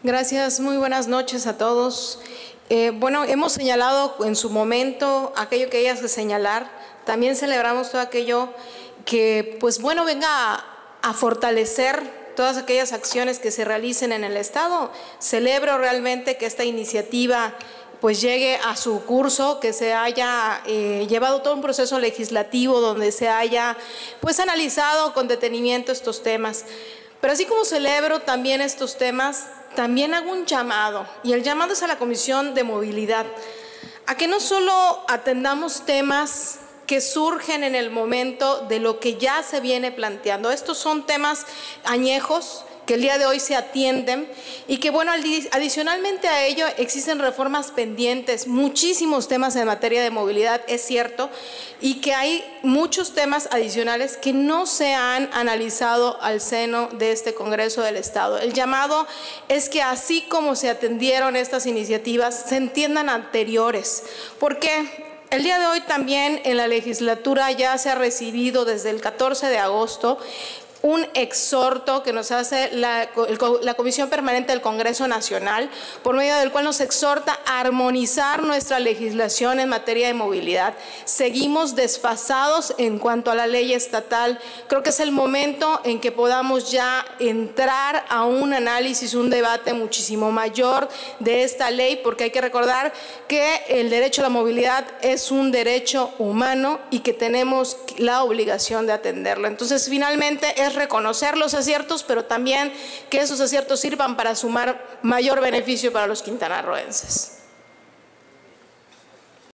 Gracias, muy buenas noches a todos. Bueno, hemos señalado en su momento aquello que hayas de señalar. También celebramos todo aquello que, pues bueno, venga a fortalecer todas aquellas acciones que se realicen en el Estado. Celebro realmente que esta iniciativa pues llegue a su curso, que se haya llevado todo un proceso legislativo donde se haya pues analizado con detenimiento estos temas. Pero así como celebro también estos temas, también hago un llamado, y el llamado es a la Comisión de Movilidad, a que no solo atendamos temas que surgen en el momento de lo que ya se viene planteando. Estos son temas añejos que el día de hoy se atienden y que, bueno, adicionalmente a ello existen reformas pendientes, muchísimos temas en materia de movilidad, es cierto, y que hay muchos temas adicionales que no se han analizado al seno de este Congreso del Estado. El llamado es que así como se atendieron estas iniciativas, se entiendan anteriores, porque el día de hoy también en la legislatura ya se ha recibido desde el 14 de agosto un exhorto que nos hace la Comisión Permanente del Congreso Nacional, por medio del cual nos exhorta a armonizar nuestra legislación en materia de movilidad. Seguimos desfasados en cuanto a la ley estatal. Creo que es el momento en que podamos ya entrar a un análisis, un debate muchísimo mayor de esta ley, porque hay que recordar que el derecho a la movilidad es un derecho humano y que tenemos la obligación de atenderlo. Entonces, finalmente, es reconocer los aciertos, pero también que esos aciertos sirvan para sumar mayor beneficio para los quintanarroenses.